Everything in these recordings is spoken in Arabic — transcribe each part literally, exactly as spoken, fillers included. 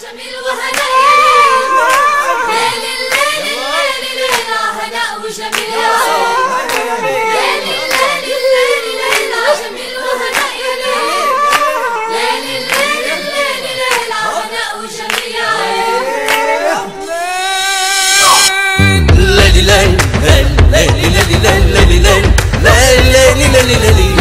جميل وهنا يا ليل ليل الليل ليل هنا وجميل يا ليل ليل الليل ليل جميل وهنا يا ليل ليل الليل ليل هنا وجميل يا ليل ليل ليل ليل ليل ليل ليل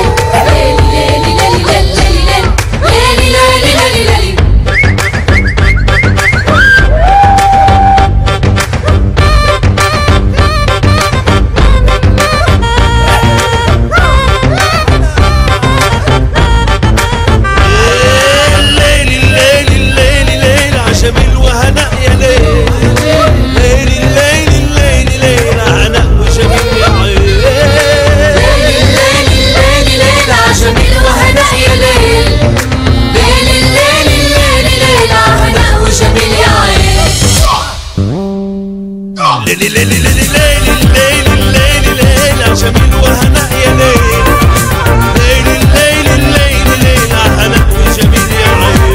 ليل ليل ليل ليل ليل ليل جميل وهنا يا ليل ليل ليل ليل ليل هنا وجميل يا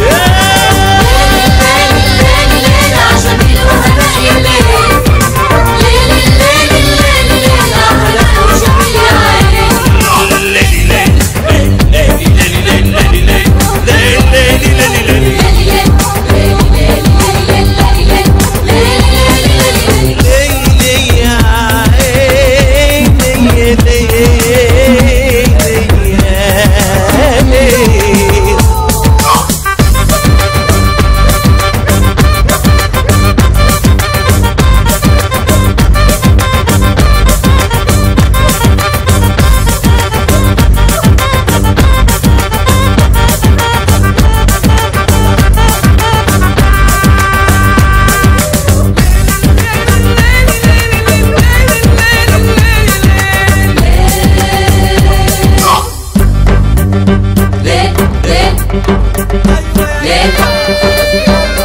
جميل وهنا يا ليل ليل ليل الليل ليل هنا وجميل يا ليل ليل ليل ليل ليل ليل ليل